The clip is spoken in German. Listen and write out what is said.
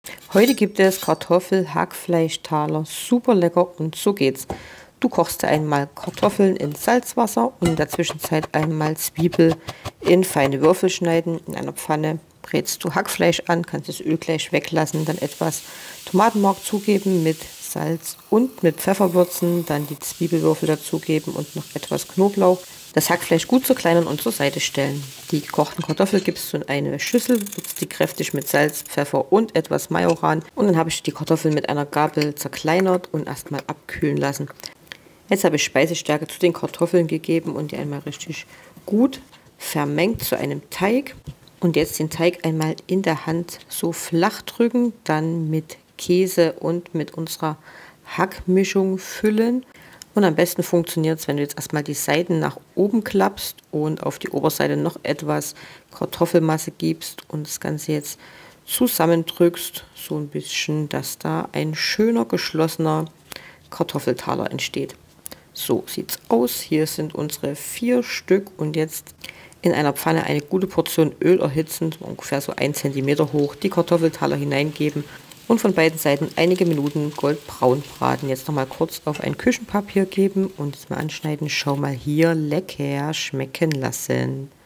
Heute gibt es Kartoffel-Hackfleischtaler. Super lecker und so geht's. Du kochst einmal Kartoffeln in Salzwasser und in der Zwischenzeit einmal Zwiebel in feine Würfel schneiden. In einer Pfanne brätst du Hackfleisch an, kannst das Öl gleich weglassen, dann etwas Tomatenmark zugeben mit Salz und mit Pfeffer würzen, dann die Zwiebelwürfel dazugeben und noch etwas Knoblauch. Das Hackfleisch gut zerkleinern und zur Seite stellen. Die gekochten Kartoffeln gibst du in eine Schüssel, würzt die kräftig mit Salz, Pfeffer und etwas Majoran. Und dann habe ich die Kartoffeln mit einer Gabel zerkleinert und erstmal abkühlen lassen. Jetzt habe ich Speisestärke zu den Kartoffeln gegeben und die einmal richtig gut vermengt zu einem Teig. Und jetzt den Teig einmal in der Hand so flach drücken, dann mit Käse und mit unserer Hackmischung füllen. Und am besten funktioniert es, wenn du jetzt erstmal die Seiten nach oben klappst und auf die Oberseite noch etwas Kartoffelmasse gibst und das Ganze jetzt zusammendrückst, so ein bisschen, dass da ein schöner geschlossener Kartoffeltaler entsteht. So sieht's aus. Hier sind unsere 4 Stück und jetzt in einer Pfanne eine gute Portion Öl erhitzen, ungefähr so 1 cm hoch, die Kartoffeltaler hineingeben und von beiden Seiten einige Minuten goldbraun braten. Jetzt nochmal kurz auf ein Küchenpapier geben und es mal anschneiden. Schau mal hier, lecker schmecken lassen.